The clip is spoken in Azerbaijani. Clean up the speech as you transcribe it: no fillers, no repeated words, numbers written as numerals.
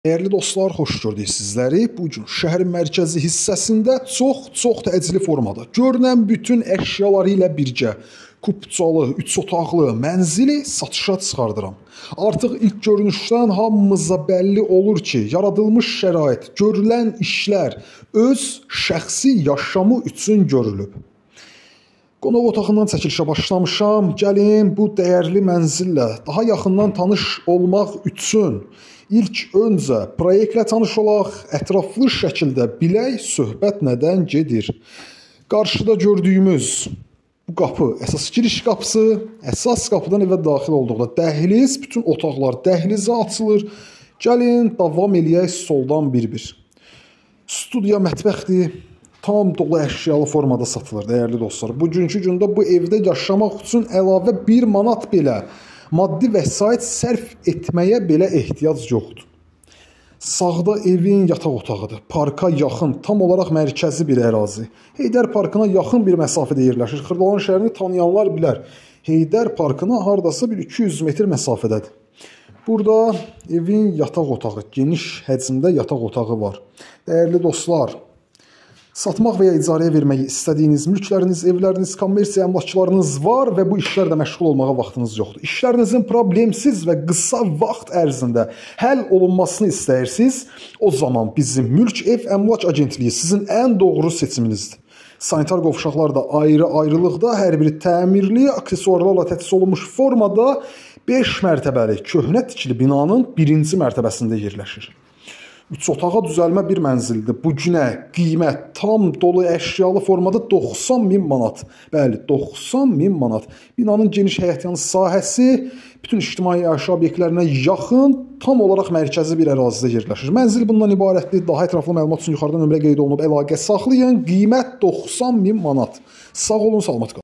Dəyərli dostlar, xoş gördük sizləri. Bugün şəhərin mərkəzi hissəsində çox təcili formada görünən bütün əşyaları ilə birgə kupçalı, 3 otaqlı mənzili satışa çıxardıram. Artıq ilk görünüşdən hamımıza bəlli olur ki, yaradılmış şərait, görülən işlər öz şəxsi yaşamı üçün görülüb. Qonaq otağından çəkilişə başlamışam. Gəlin bu dəyərli mənzillə daha yaxından tanış olmaq üçün İlk öncə proyektlə tanış olaq, ətraflı şəkildə bilək söhbət nədən gedir. Qarşıda gördüyümüz bu qapı əsas giriş qapısı, əsas qapıdan evə daxil olduqda dəhliz, bütün otaqlar dəhlizə açılır. Gəlin davam eləyək soldan bir-bir. Studiya mətbəxdir, tam dolu əşyalı formada satılır dəyərli dostlar. Bugünkü gündə bu evdə yaşamaq üçün əlavə 1 manat belə maddi vəsait sərf etməyə belə ehtiyac yoxdur. Sağda evin yataq otağıdır. Parka yaxın, tam olaraq mərkəzi bir ərazi. Heydər Parkına yaxın bir məsafədə yerləşir. Xırdalan şəhərini tanıyanlar bilər. Heydər Parkına hardasa bir 200 metr məsafədədir. Burada evin yataq otağı, geniş həcmdə yataq otağı var. Dəyərli dostlar, satmaq və ya icarəyə vermək istədiyiniz mülkləriniz, evləriniz, kommersiya əmlaklarınız var və bu işlərlə məşğul olmağa vaxtınız yoxdur. İşlərinizin problemsiz və qısa vaxt ərzində həll olunmasını istəyirsiniz, o zaman bizim Mülk Ev Əmlak Agentliyi sizin ən doğru seçiminizdir. Sanitar qovşaqlar da ayrı-ayrılıqda, hər biri təmirli, aksesuarlarla təchiz olunmuş formada 5 mərtəbəli köhnə tikili binanın 1-ci mərtəbəsində yerləşir. 3 otağa düzəlmə bir mənzildir. Bu günə qiymət tam dolu əşyalı formada 90.000 manat. Bəli, 90.000 manat. Binanın geniş həyətyanı sahəsi bütün ictimai yaşayış obyektlərinə yaxın, tam olaraq mərkəzi bir ərazidə yerləşir. Mənzil bundan ibarətdir. Daha ətraflı məlumat üçün yuxarıda nömrə qeyd olunub, əlaqə saxlayın. Qiymət 90.000 manat. Sağ olun, salamat qalın.